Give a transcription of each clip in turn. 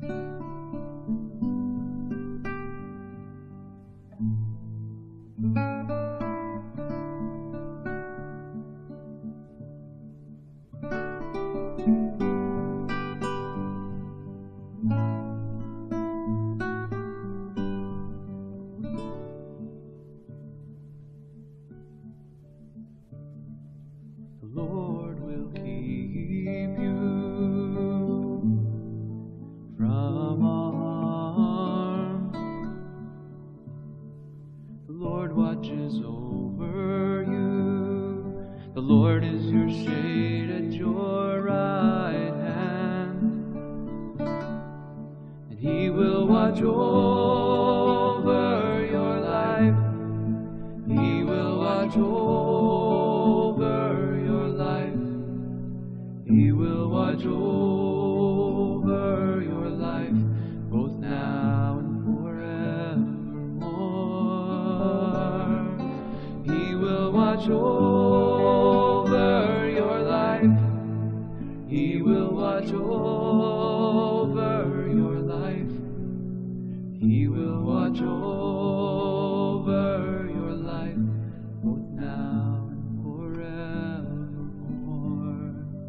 The Lord will keep you from harm. The Lord watches over you. The Lord is your shade at your right hand, and He will watch over your life. He will watch over your life. He will watch over your life, both now and forevermore. He will watch over your life. He will watch over your life. He will watch over your life, both now and forevermore.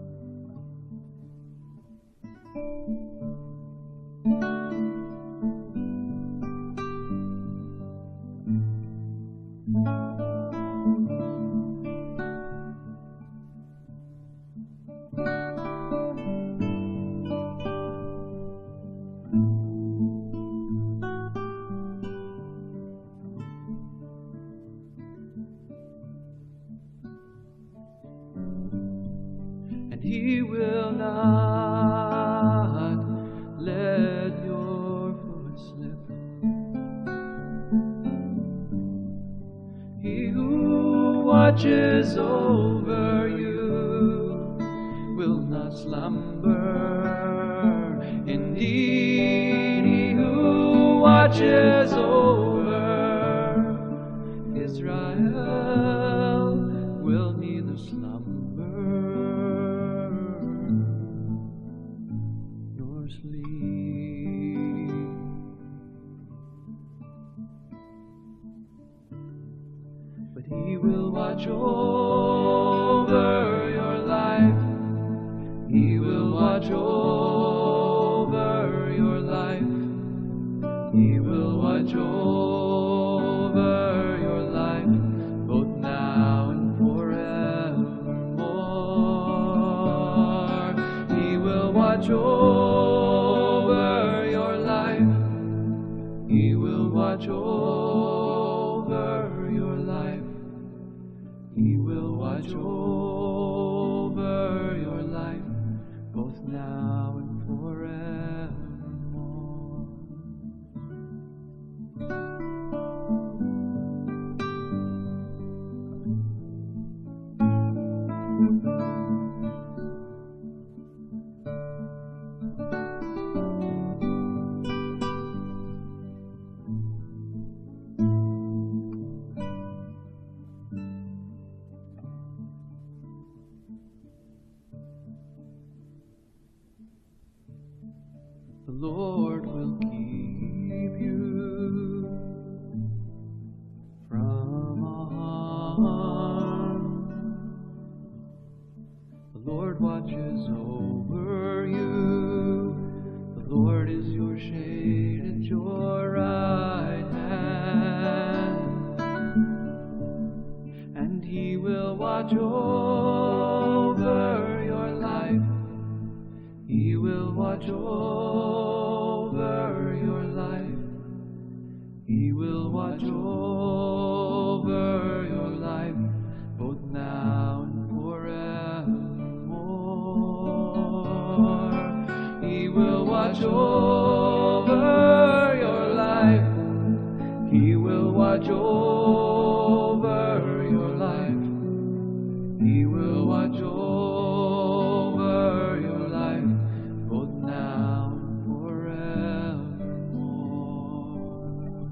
And He will not let your foot slip. He who watches over you will not slumber. Indeed, He who watches over Israel will neither slumber nor sleep. But He will watch over your life. He will watch over your life. He will watch over your life, both now and forevermore. He will watch over your life. He will watch over your life. He will watch over your life, both now and forevermore. The Lord will keep you from harm. The Lord watches over you. The Lord is your shade at your right hand, and He will watch over your life. He will watch over your life. He will watch over your life, both now and forevermore. He will watch over your life. He will watch over your life. He will watch over your life, both now and forevermore.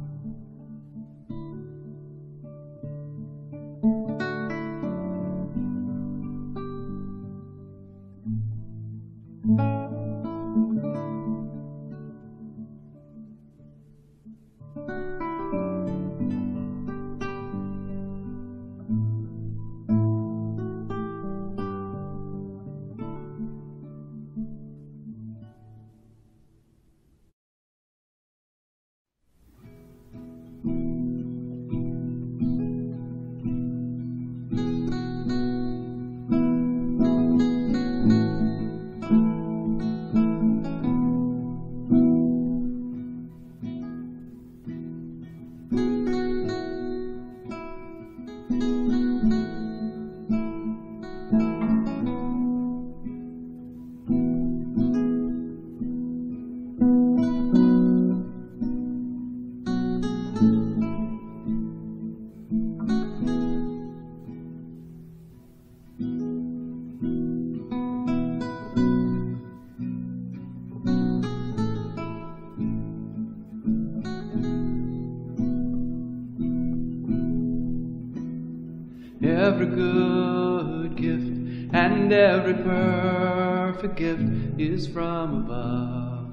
Every good gift and every perfect gift is from above.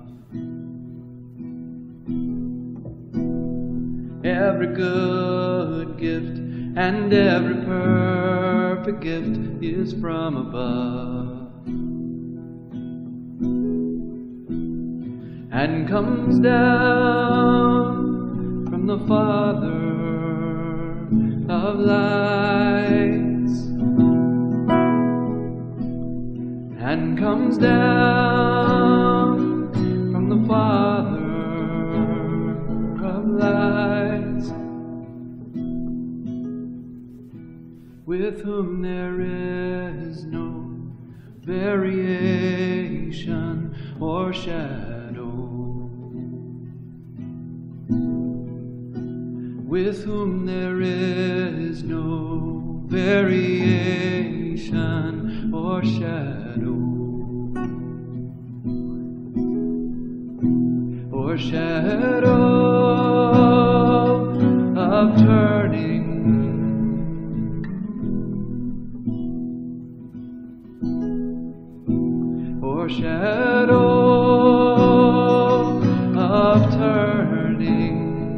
Every good gift and every perfect gift is from above, and comes down from the Father of lights, and comes down from the Father of lights, with whom there is no variation or shadow, with whom there is no variation or shadow, or shadow of turning, or shadow of turning.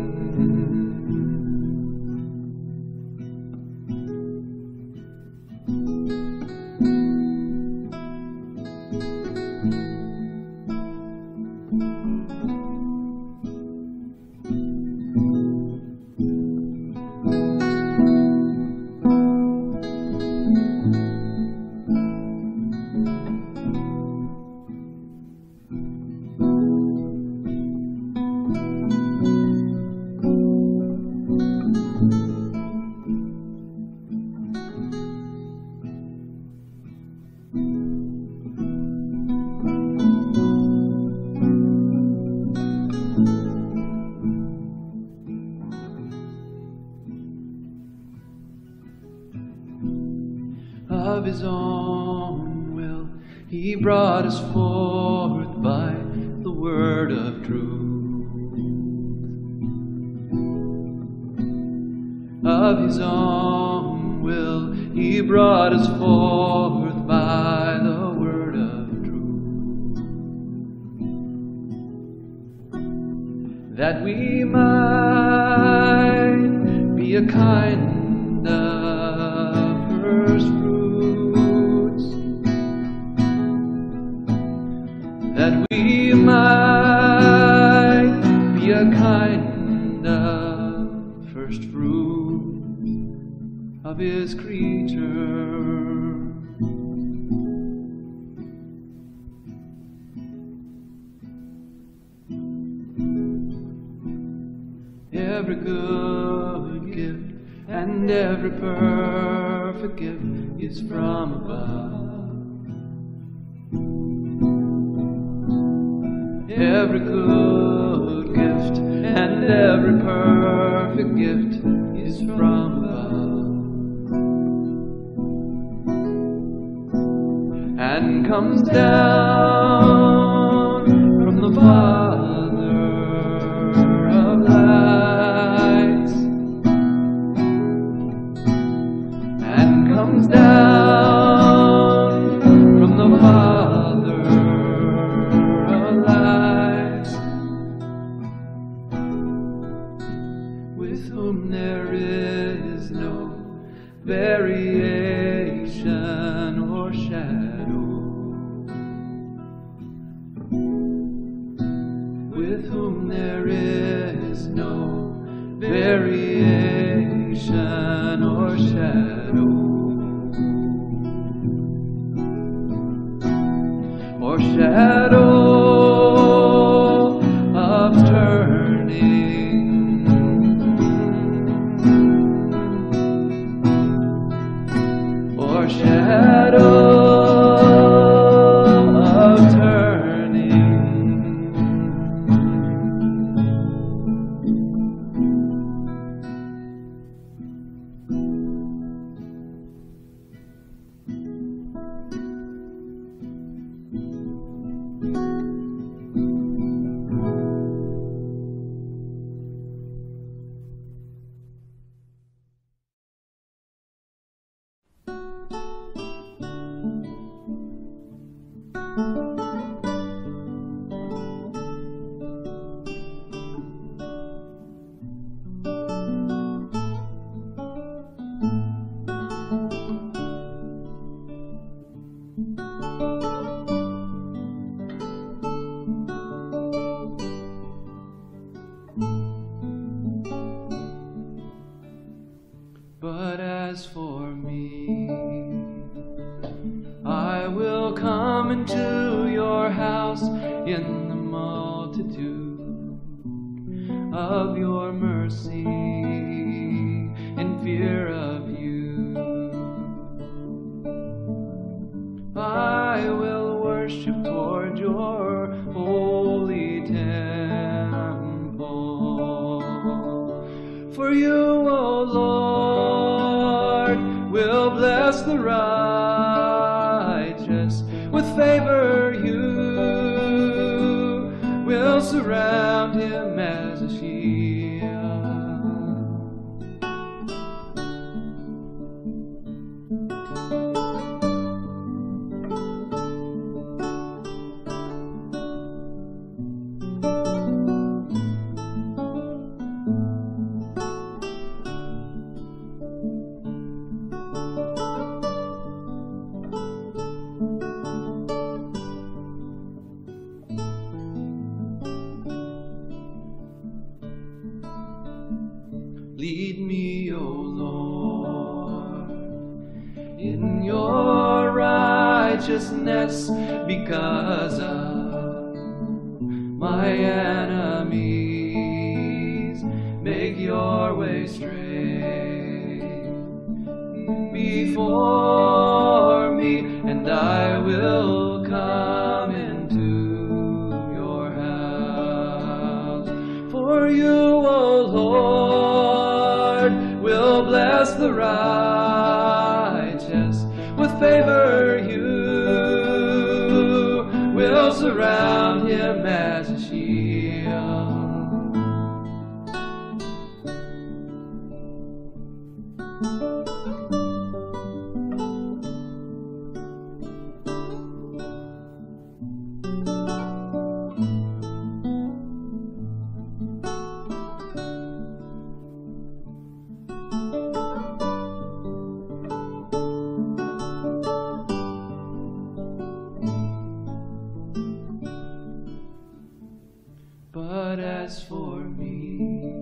Of his own will he brought us forth by the word of truth. Of his own will he brought us forth by the word of truth, that we might be a kind of first fruits, that we might be a kind of first fruits of his creature. Every good gift and every perfect gift is from above. Every good gift and every perfect gift is from above, and comes down from the Father of lights, and comes down from the Father of lights, with whom there is no variation or shadow, with whom there is no variation or shadow, or shadow of turning, or shadow But as for me, I will come into your house in the multitude of your mercy, in fear of you. I will worship toward your holy temple. For you, O Lord, will bless the righteous. With favor you will surround him as a shield. Lead me, O Lord, in your righteousness because of my enemies. Make your way straight before me, and I will come into your house. For you, O Lord, will bless the righteous. With favor you will surround him as a shield. But as for me,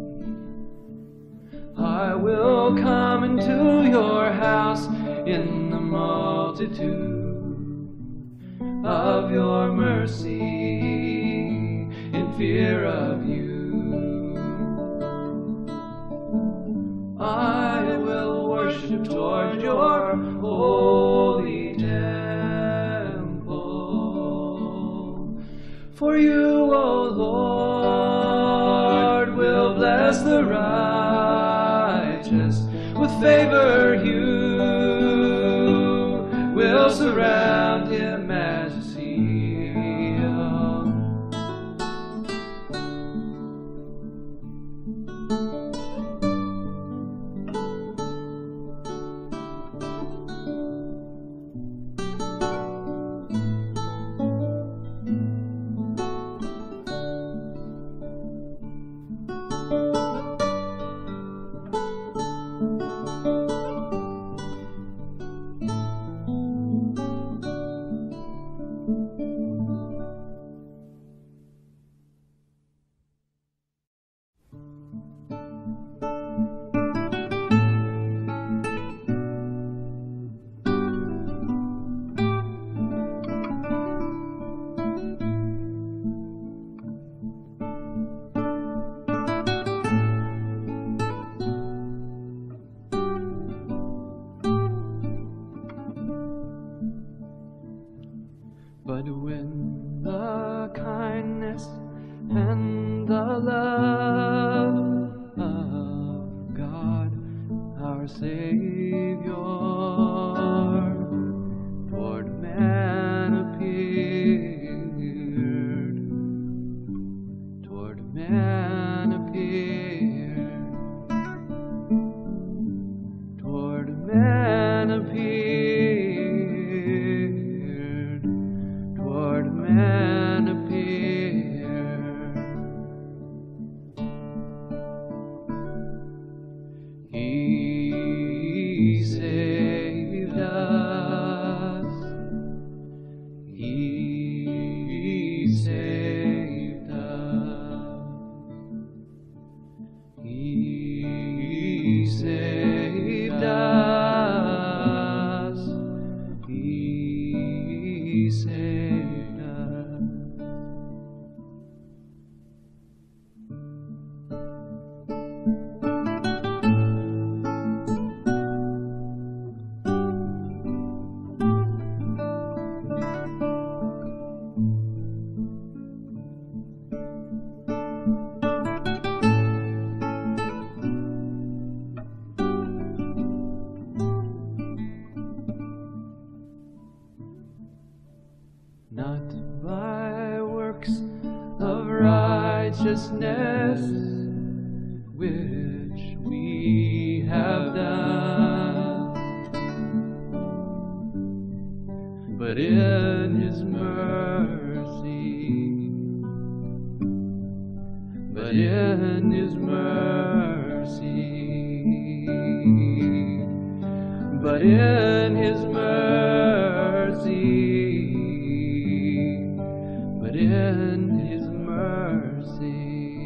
I will come into your house in the multitude of your mercy, in fear of you. I will worship toward your holy temple. For you, O Lord, will bless the righteous. With favor you will surround him as a shield. But when the kindness and the love of God, our Savior, toward man appeared, toward man appeared, toward man appeared, toward righteousness which we have done, but in His mercy, but in His mercy, but in His mercy, but in His mercy,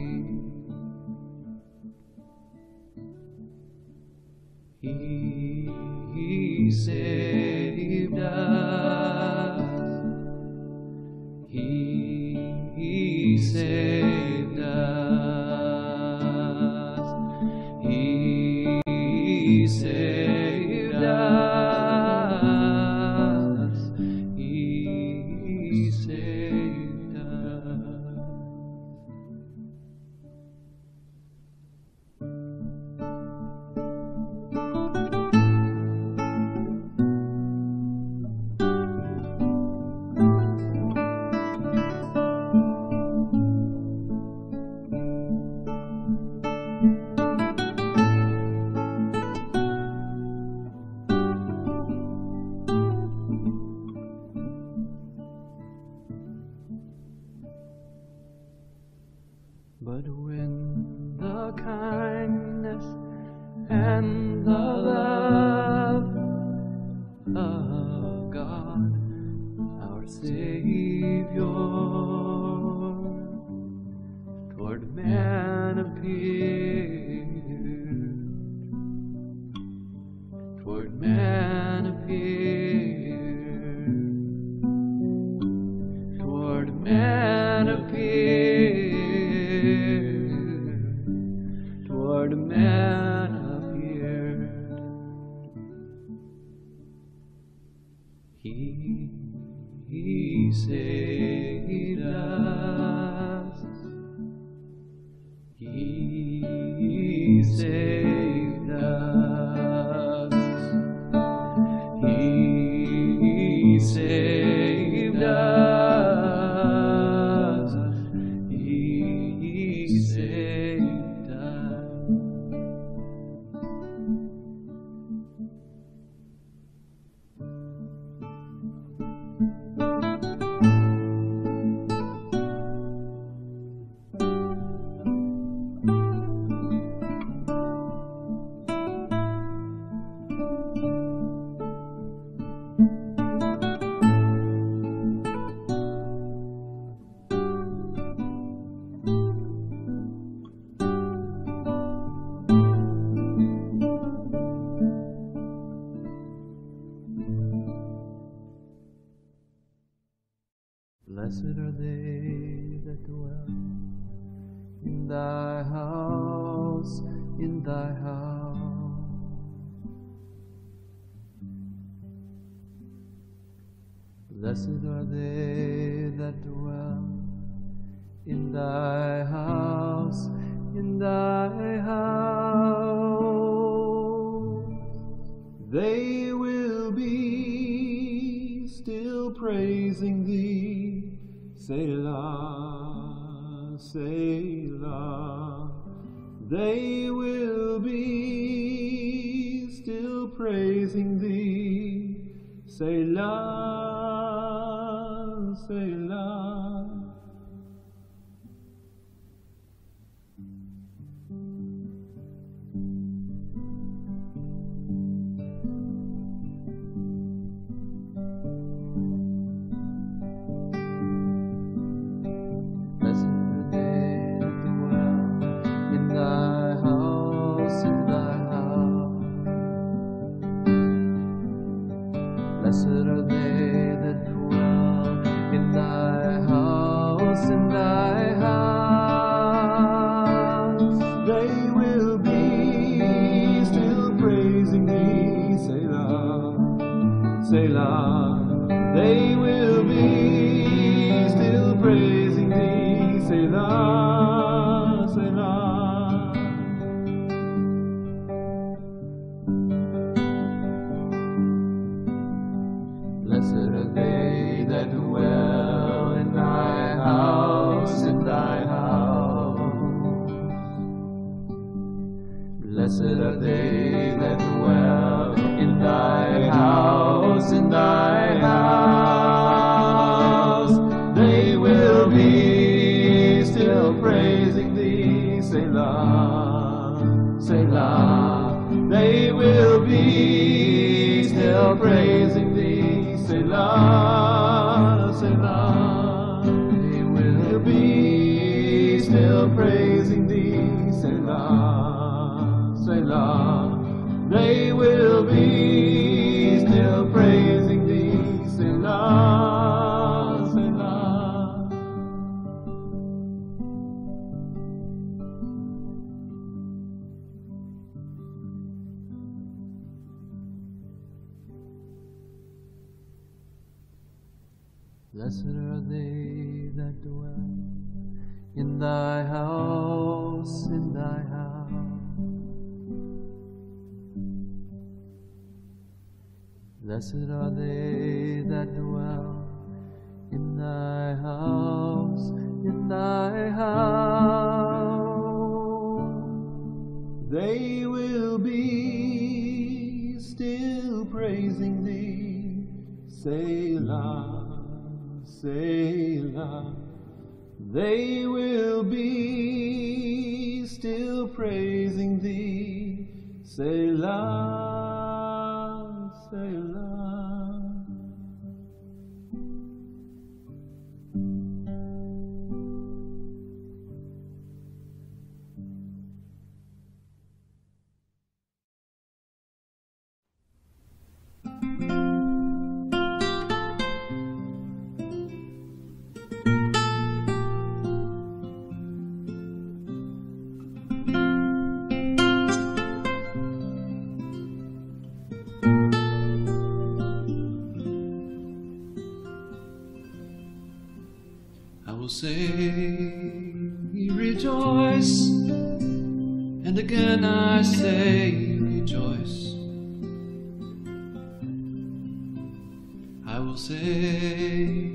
He saved us. He saved us. He saved us. He saved us. But when the kindness and the love of God, our Savior, toward man appeared, toward man appeared, toward man appeared, toward man appeared, He saved us. He saved us. He saved us. He saved us. Blessed are they that dwell in thy house, in thy house. Blessed are they that dwell in thy house, in thy house. They will be still praising thee, Selah, Selah. They will be still praising thee, Selah, Selah. Blessed are they that dwell in thy house, in thy house. They will be still praising thee, Selah, Selah. They will be still praising thee, Selah, Selah. Blessed are they that dwell in thy house, in thy house. Blessed are they that dwell in thy house, in thy house. They will be still praising thee, Selah, Selah. They will be still praising thee, Selah, Selah. They will be still praising thee, Selah, Selah. They will be still praising thee, Selah, Selah. Blessed are they that dwell in thy house, in thy house. Blessed are they that dwell in thy house, in thy house. They will be still praising thee, Selah, Selah. They will be still praising thee, Selah, Selah. I will say, rejoice, and again I say, rejoice. I will say,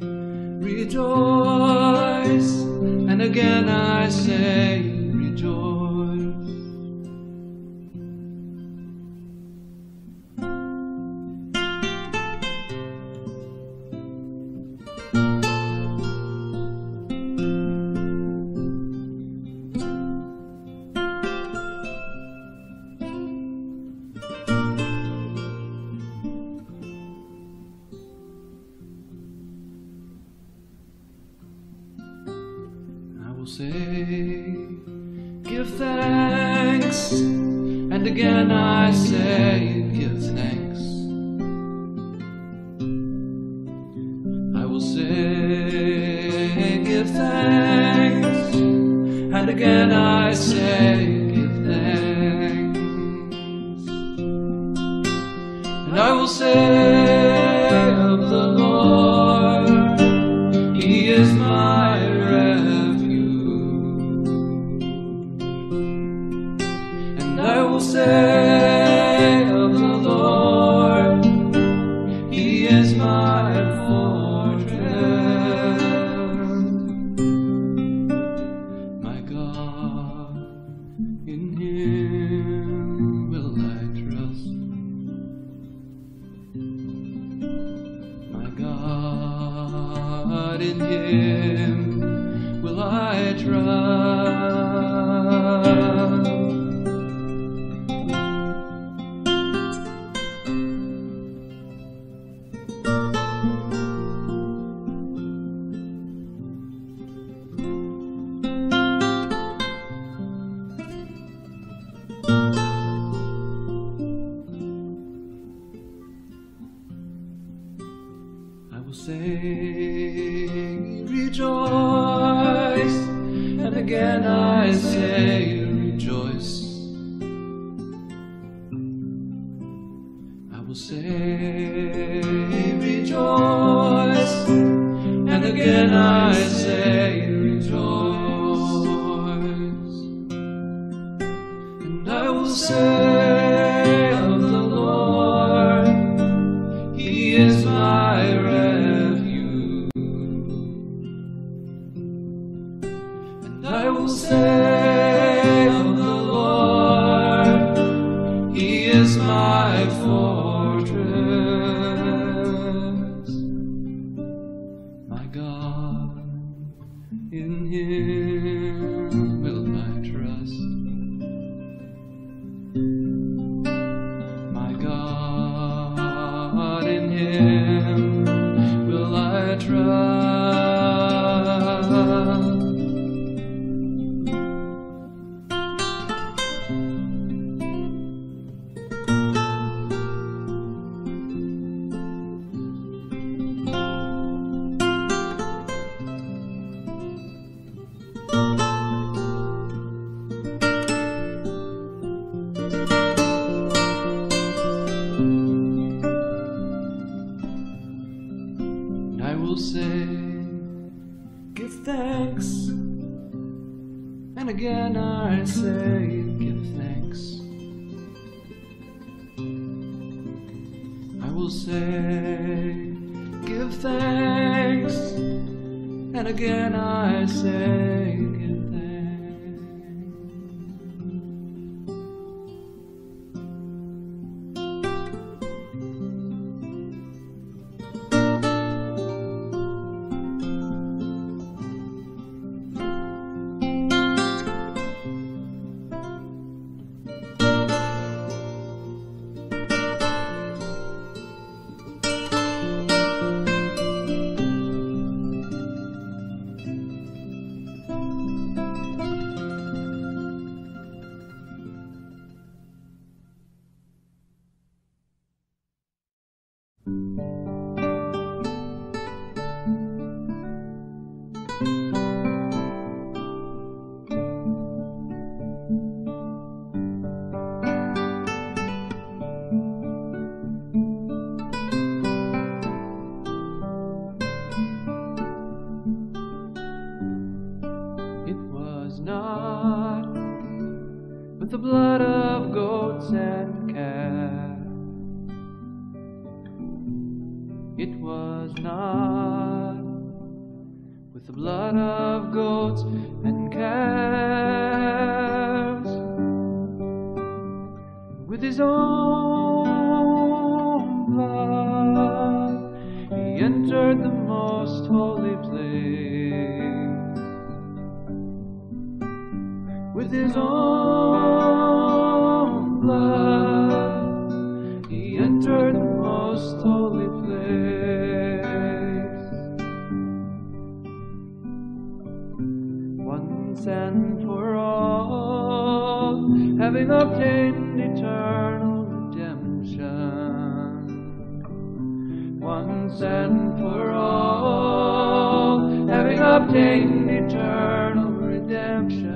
rejoice, and again I say, rejoice. I will say, give thanks, and again I say, give thanks. I will say, give thanks, and again I say, give thanks. And I will say of the Lord, He is my I will say of the Lord, He is my fortress, my God, in Him will I trust, my God, in Him will I trust. I will say, rejoice, and again I say, rejoice. I will say, rejoice, and again I say, rejoice. And I will say of the Lord, He is my refuge. And I will say of the Lord, in Him will I trust. I will say, give thanks, and again I say, give thanks. I will say, give thanks, and again I say, give thanks. Not with the blood of goats and calves. It was not with the blood of goats and calves. With His own blood He entered the most holy place. With His own blood He entered the most holy place. Once and for all, having obtained eternal redemption. Once and for all, having obtained eternal redemption.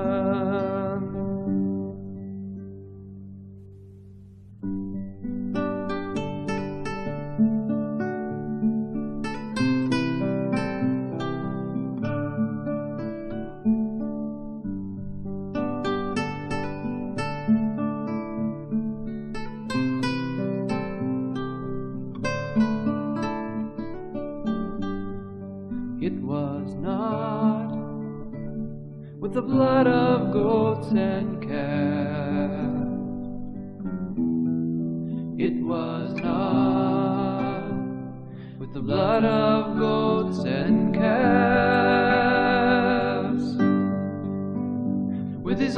It was not with the blood of goats and calves. It was not with the blood of goats and calves. With His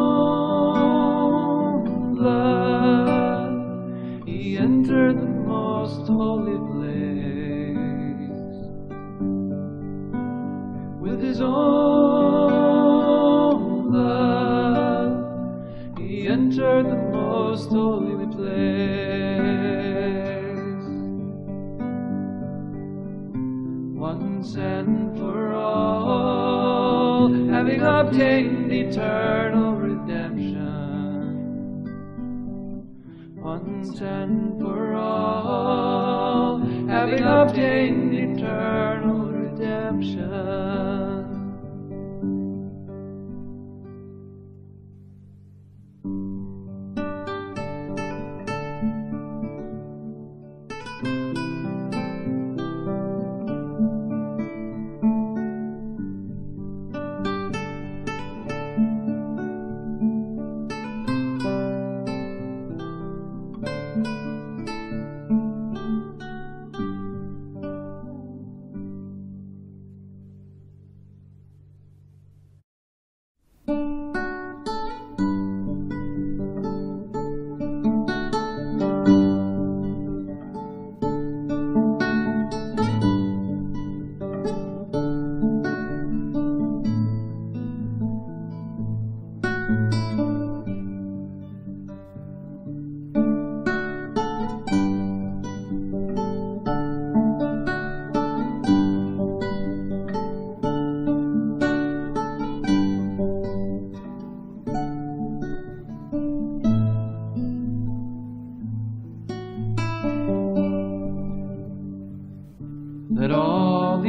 own blood He entered the most holy place. With His own blood He entered the most holy place. Once and for all, having obtained eternal redemption. Once and for all, having obtained eternal redemption.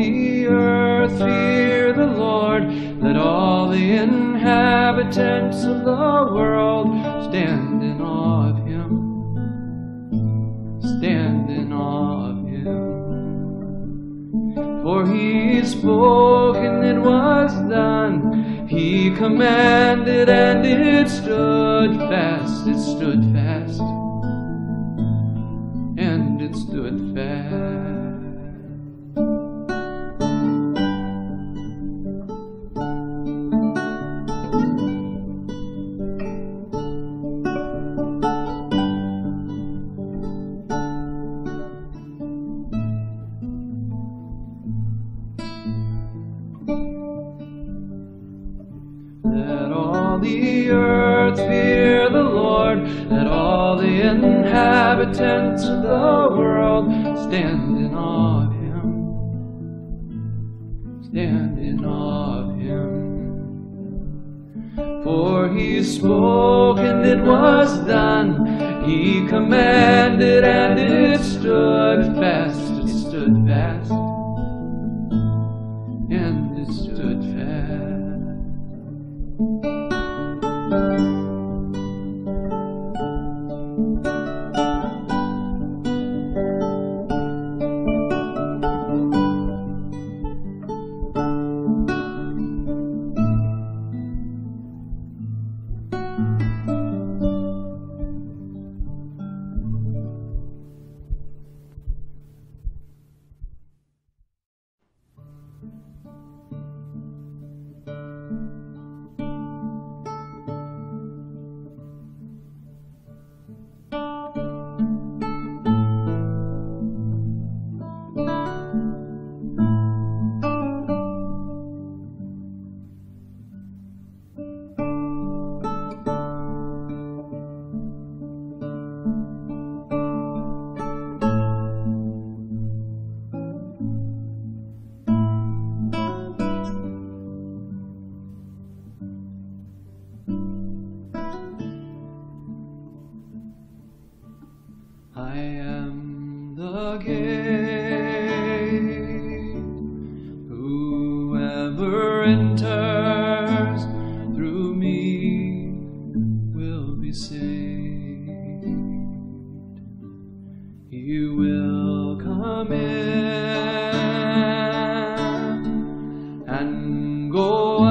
the earth fear the Lord. Let all the inhabitants of the world stand in awe of him. Stand in awe of him. For he spoke and it was done. He commanded and it stood fast. It stood fast. And it stood fast. Let all the earth fear the Lord. Let all the inhabitants of the world stand in awe of him. Stand in awe of him. For he spoke and it was done. He commanded and it stood fast. It stood fast. And it stood fast. I am the gate. Whoever enters through me will be saved. He will come in and go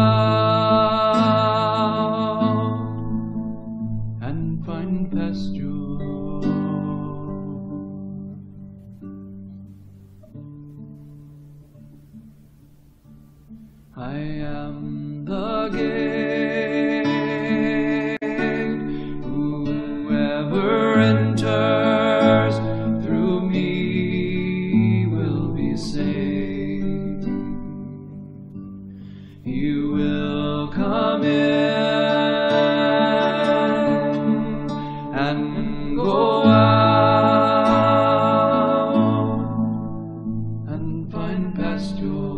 out and find pasture. I am the gate. Whoever enters through me will be saved. You will come in and go out and find pasture.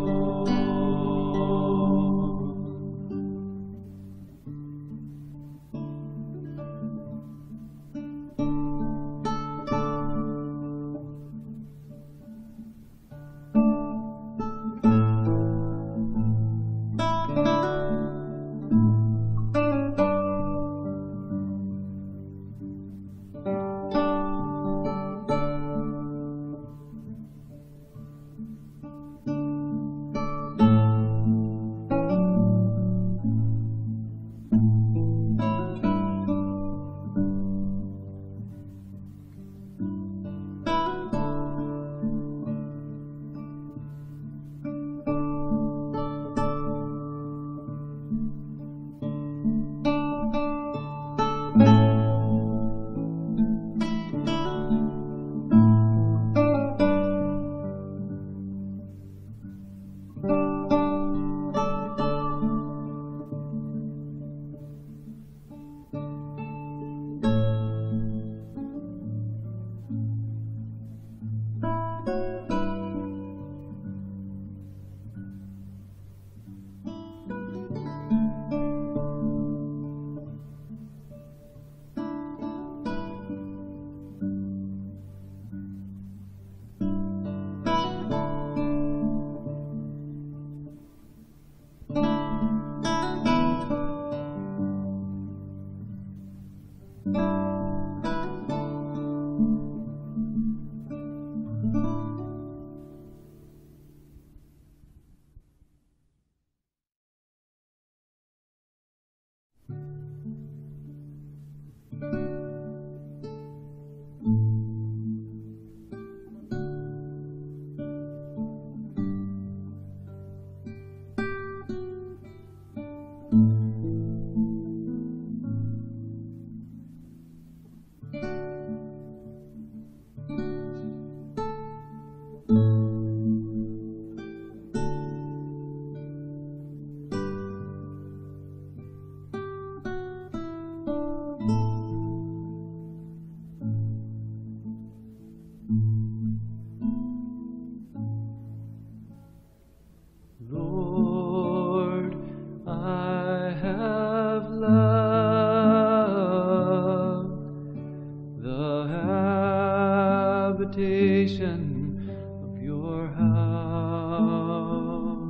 habitation of your house.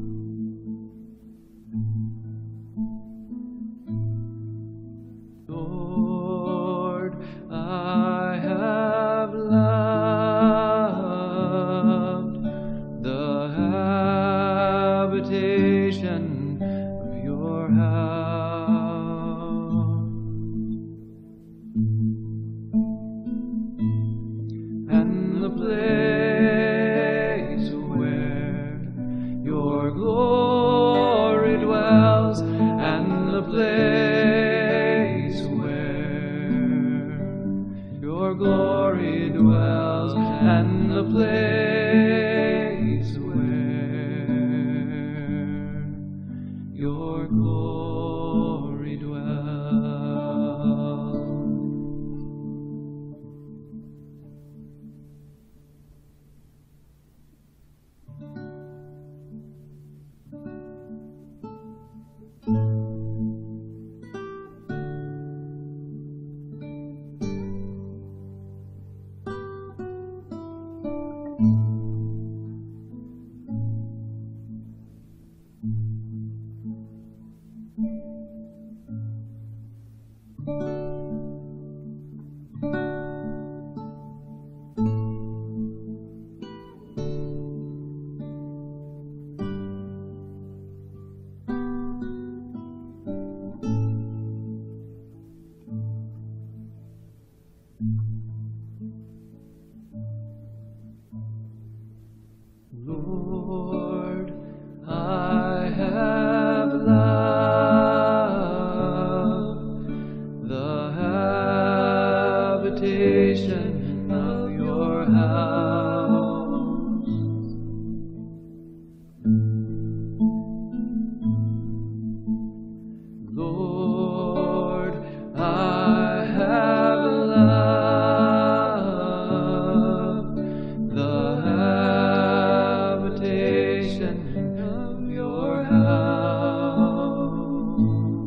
Lord, I have loved the habitation of your house, and the place where your glory dwells, and the place where your glory dwells, and the place where your glory dwells. Lord, I have loved the habitation of your house. Lord, I have loved the habitation of your house,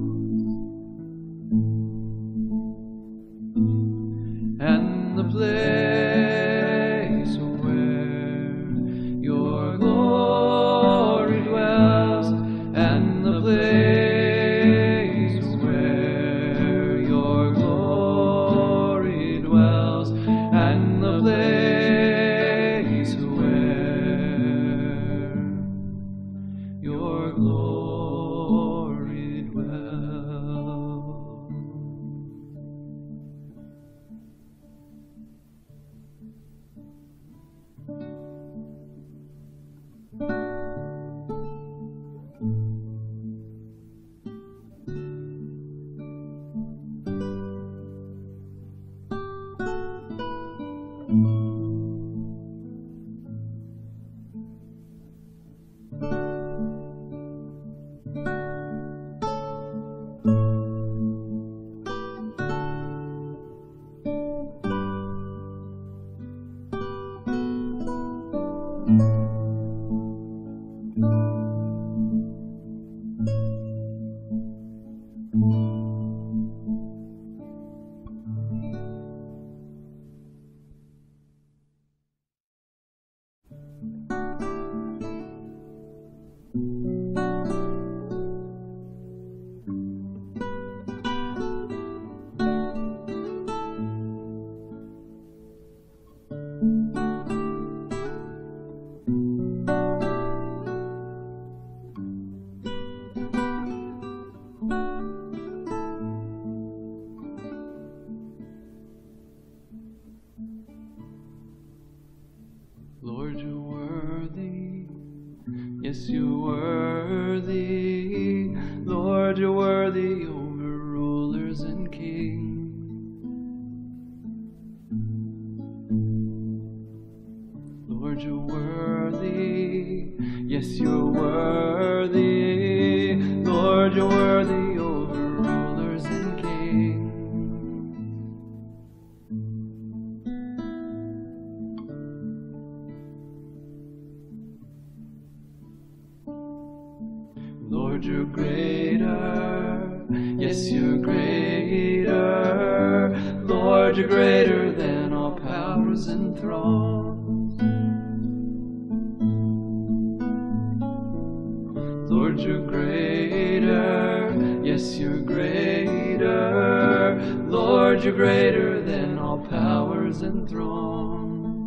and the place where your glory dwells, and the place where your glory dwells, and the place where your glory dwells. Lord, you're worthy. Yes, you're worthy. Lord, you're worthy over rulers and kings. Lord, you're worthy. Yes, you're worthy. Lord, you're worthy over rulers and kings. Lord, you're greater. Yes, you're greater. Lord, you're greater than all power powers and thrones. Lord, you're greater, yes, you're greater. Lord, you're greater than all powers and thrones.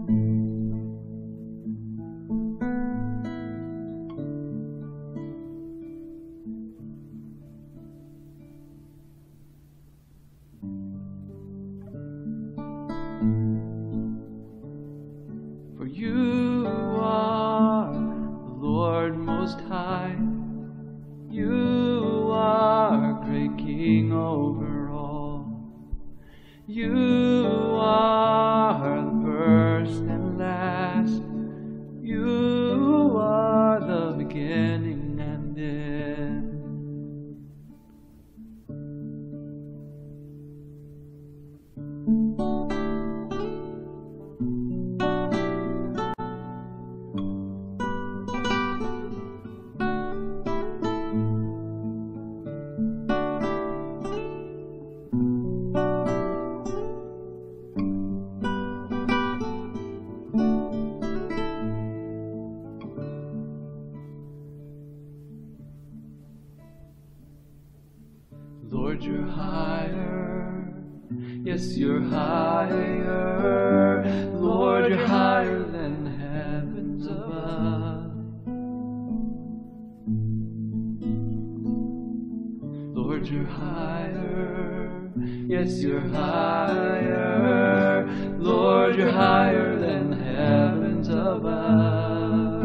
For you are the Lord Most High. You are great King over all. You are the first and last. You are the beginning and end. Lord, you're higher, yes, you're higher. Lord, you're higher than heavens above. Lord, you're higher, yes, you're higher. Lord, you're higher than heavens above.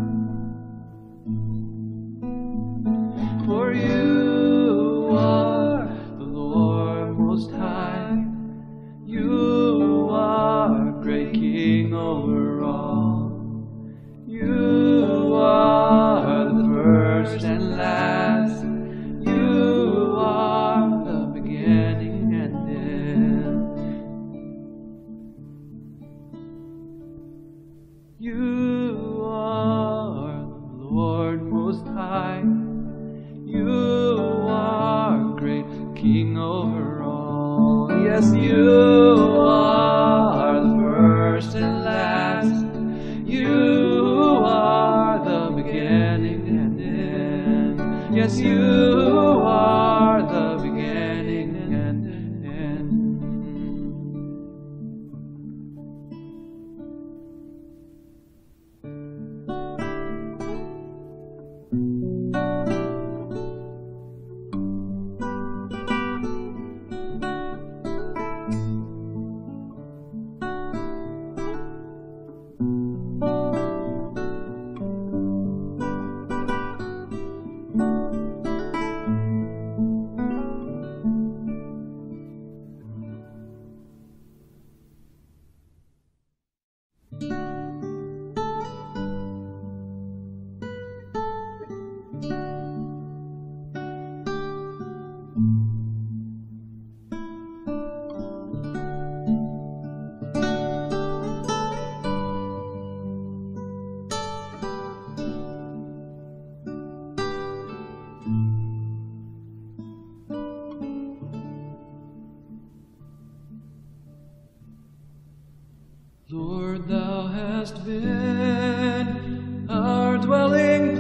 For you are the Lord Most High. You are great King over all. You are the first and last. You are the beginning and end. You are the Lord Most High. You are great King over all. Yes, you are the first and last. You are the beginning and end. Yes, you are the beginning and end. Lord, thou hast been our dwelling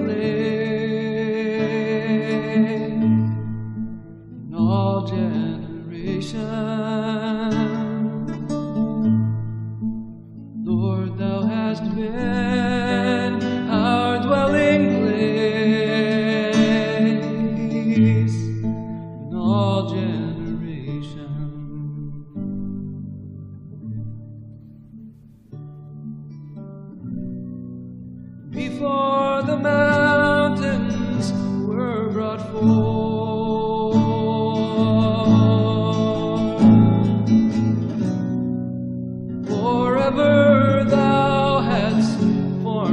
place in all generations. Lord, thou hast been our dwelling place in all generations. Before the mountains were brought forth, forever thou hadst formed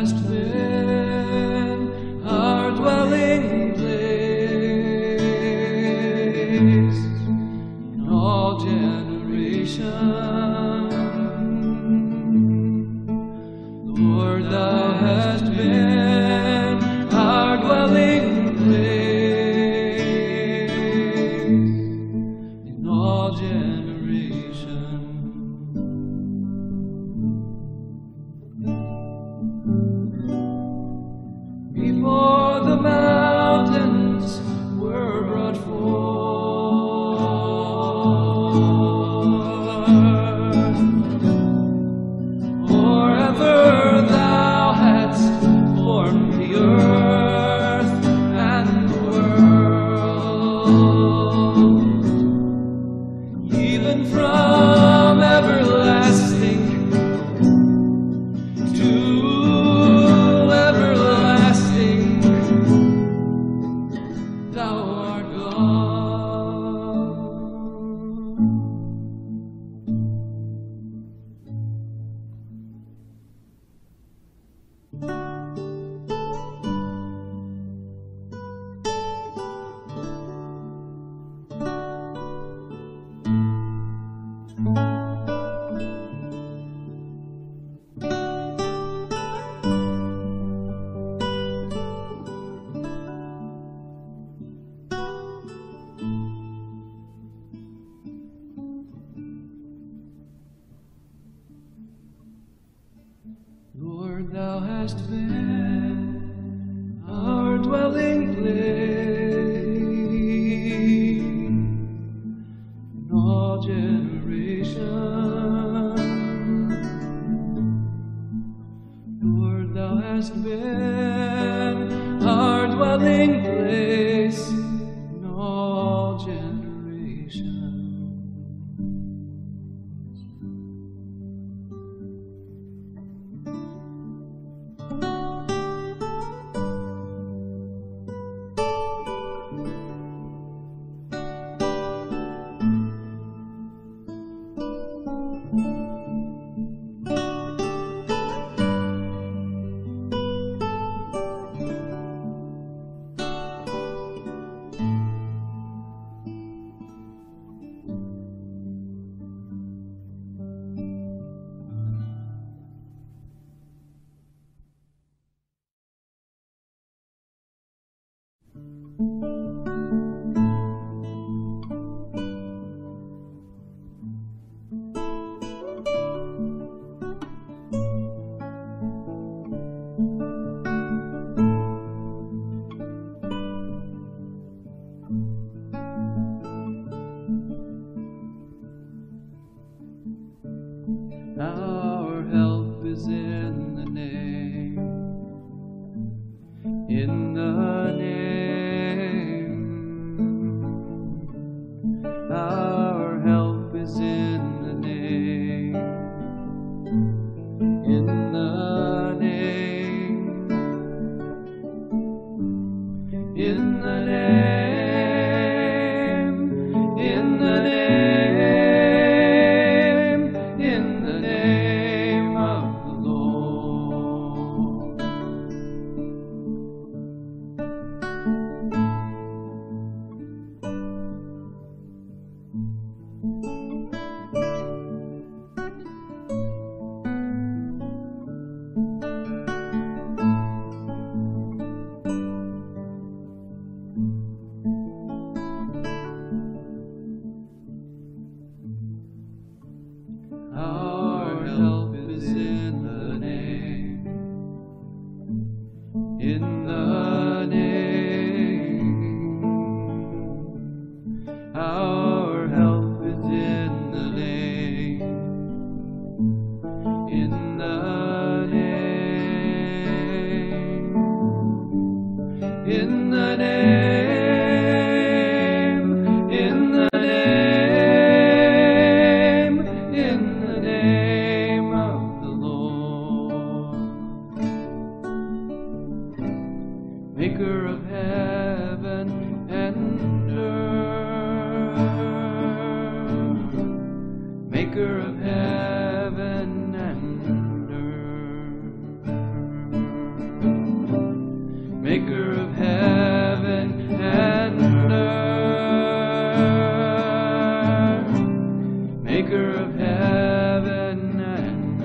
hast been our dwelling place in all generations. Lord, thou hast been our dwelling place in all generations. Before the mountains were brought forth, or ever thou hadst formed the earth and the world, even from everlasting to everlasting, thou art God. Lord, thou hast been our dwelling place in all generations. Lord, thou hast been our dwelling place in all generations. Our help is in the name, in the name. Our help is in the name, in the name, in the name, in the name. Our help is in the name, in the name. Our help is in the name, in the name, in the name, in the name, in the name of the Lord. Maker of heaven and earth, maker of heaven and earth. Maker of heaven and earth, Maker of heaven and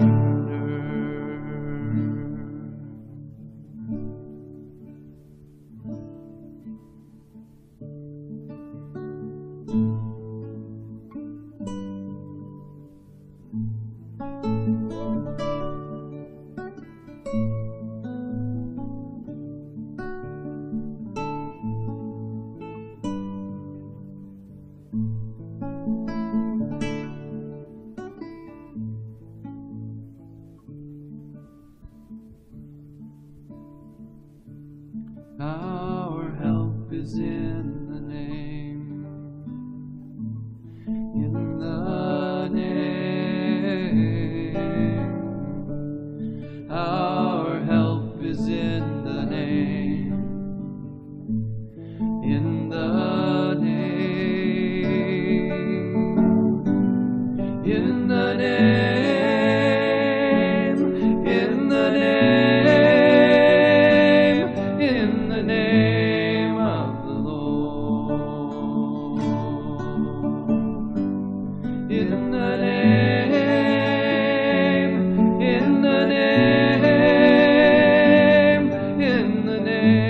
Our help is in the name, in the name. Our help is in the name, in the name, in the name, in the name, in the name of the Lord, in the name, in the name, in the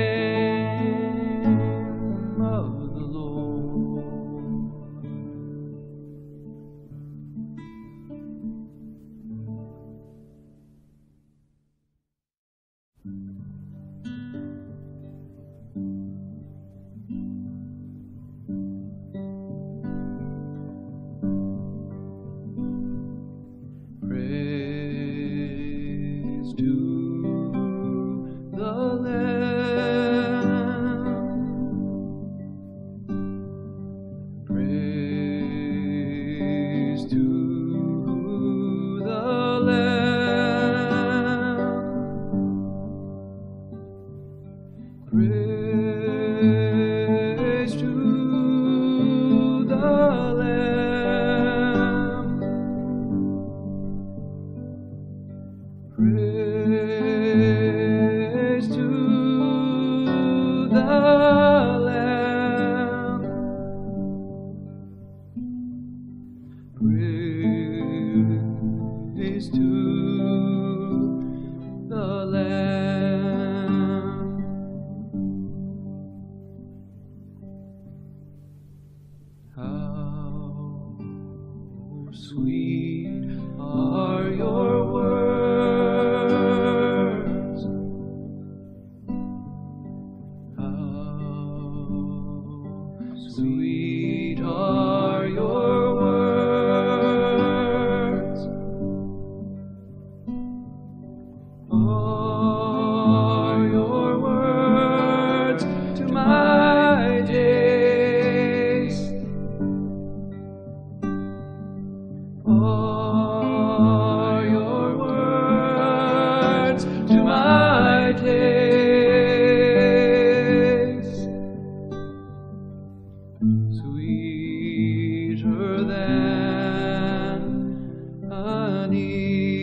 name of the Lord. Praise to the Lamb. Praise to the Lamb. Praise to the Lamb. Praise to the Lamb. Praise to the Lamb. How sweet are your words. How sweet are your words. Are your words to my taste. Are your words to my taste. Sweeter than honey.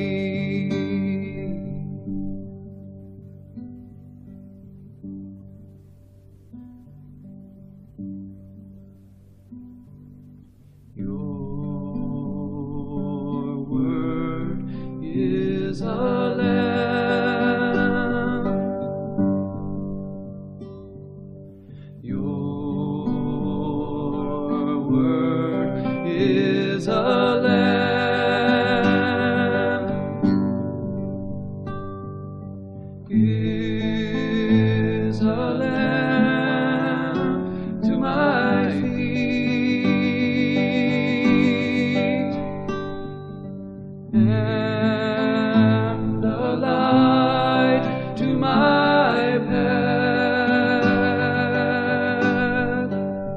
Your word is a lamp. Your word is a lamp. Is a lamp to my feet, and a light to my path.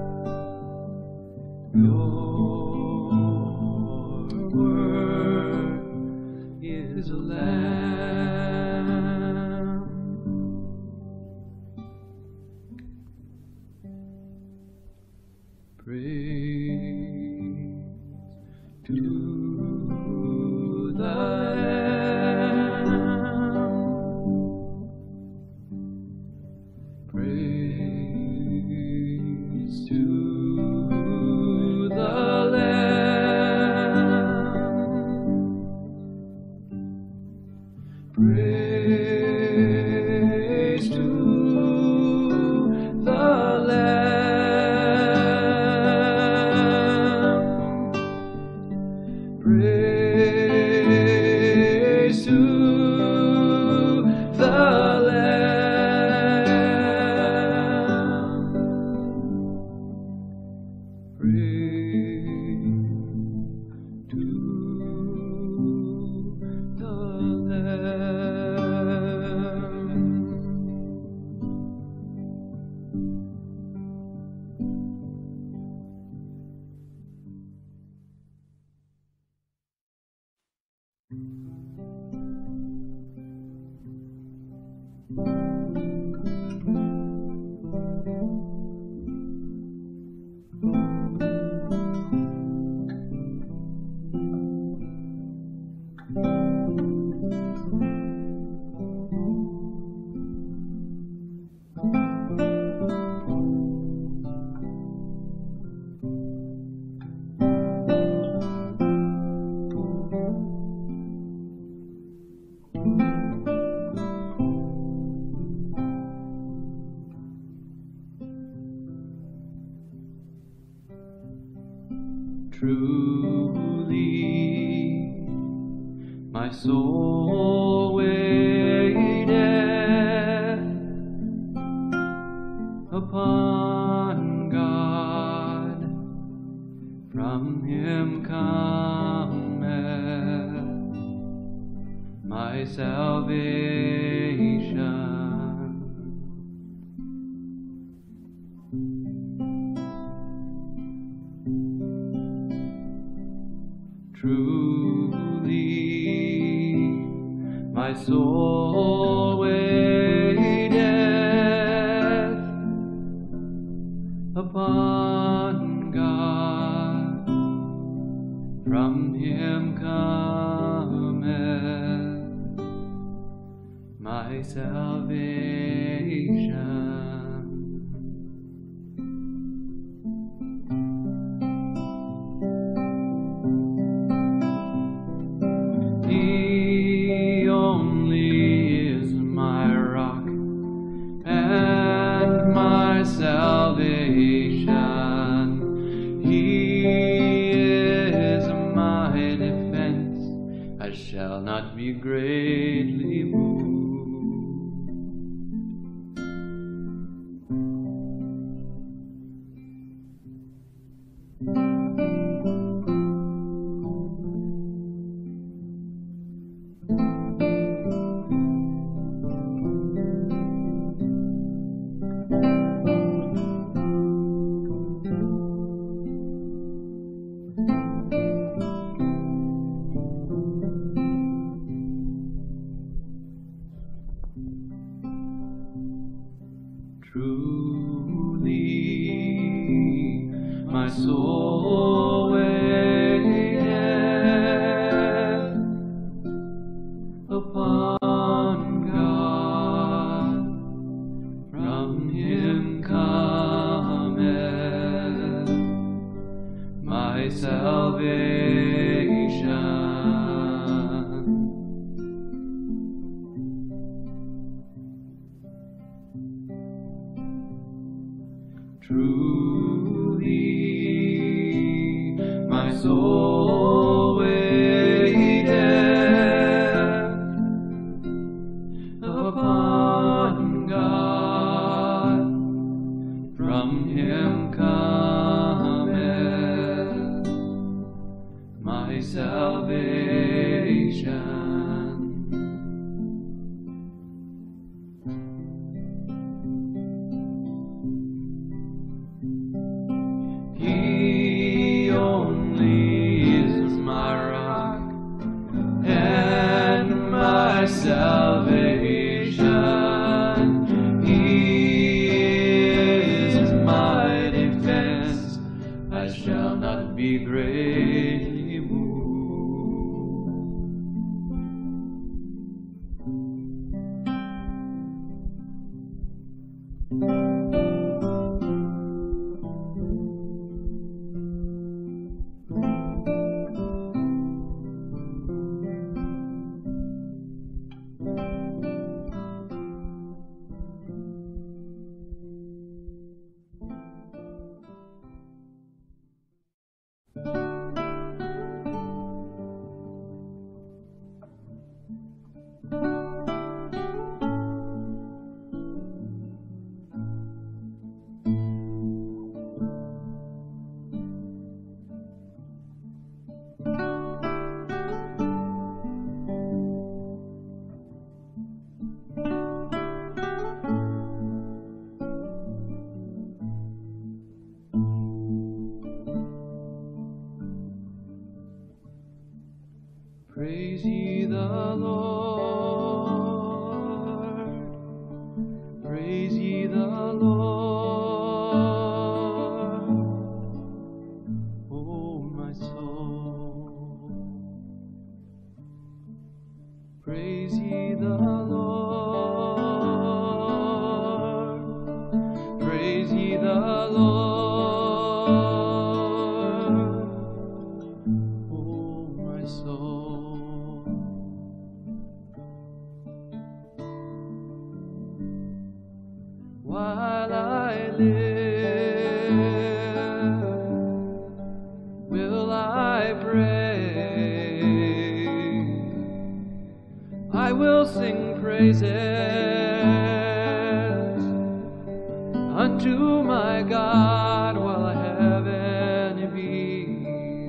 Your word is a lamp. Praise to the Lamb. Truly, my soul waiteth upon God. From him cometh my salvation. Truly, my soul waiteth upon God. From him cometh my salvation. He only is my rock and my salvation. He is my defense. I shall not be greatly moved. Truly, my soul waiteth upon God. From him cometh my salvation. Truly, my soul waiteth upon God. From him cometh my salvation. He only is my rock and my salvation. He is my defense. I shall not be greatly moved. Praise ye the Lord. Praise ye the Lord. Oh, my soul. Praise ye the Lord. Praise ye the Lord. Oh, my soul. While I live, will will sing praises unto my God while I have any being.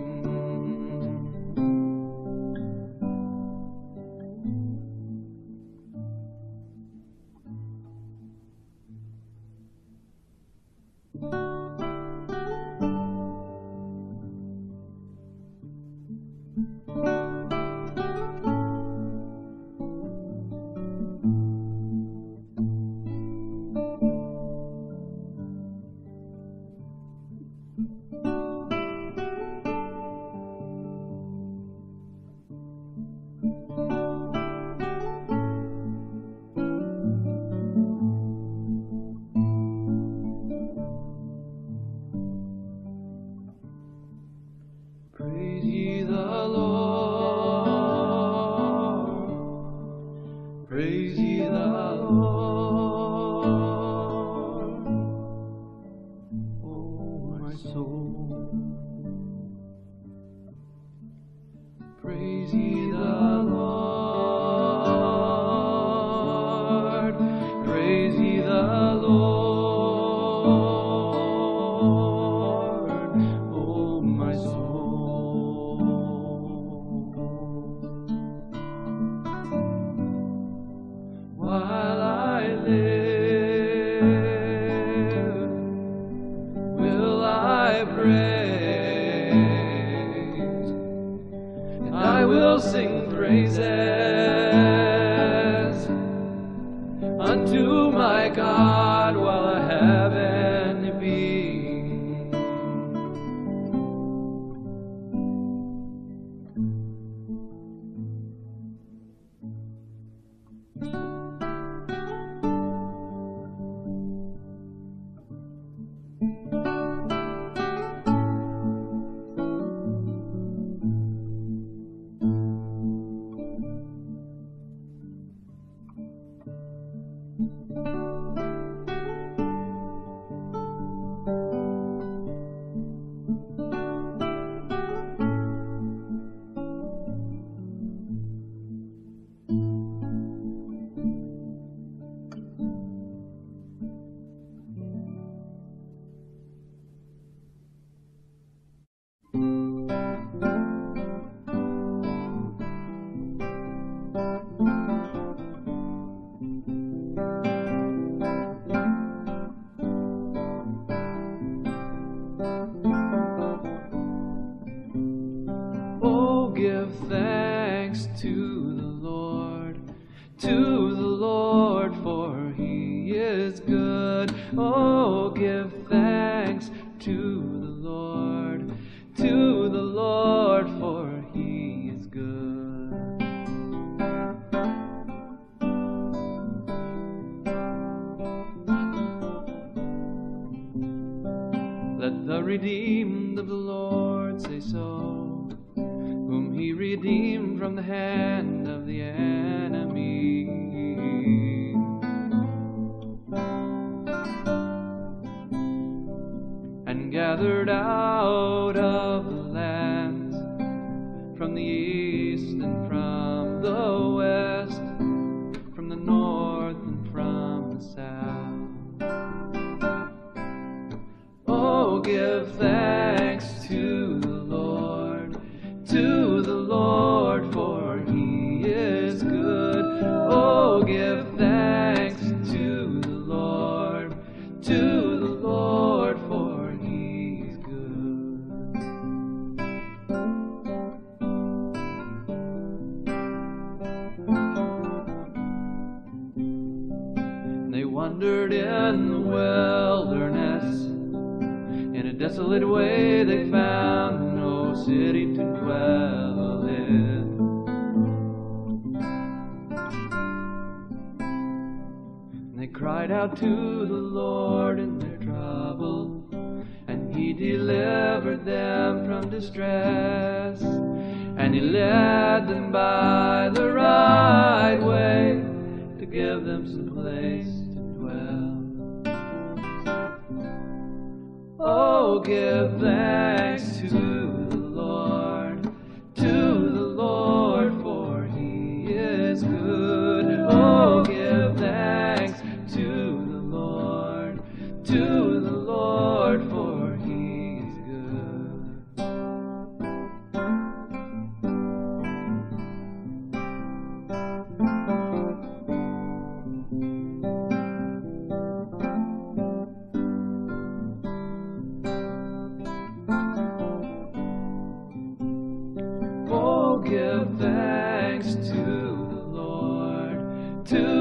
Praise ye the Lord. Praise ye the Lord. Oh, my soul. Praise ye the Lord. Praise ye the Lord. Oh, my soul. While I live, will I praise, and I will sing praises unto my God while I have any being. Oh, give thanks to the Lord, for He is good. Oh, give thanks to the Lord, for He is good. Let the redeemed of the Lord say so, whom He redeemed from the hand of the enemy, and gathered out of the lands, from the east and from the west, from the north and from the south. Oh, give thanks to the Lord, for He is good. Oh, give thanks to the Lord, for He is good. They wandered in the wilderness. In a desolate way they found no city to dwell in. They cried out to the Lord in their trouble, and He delivered them from distress. And He led them by the right way to give them some place to dwell. Oh, give thanks to the Lord, for He is good. to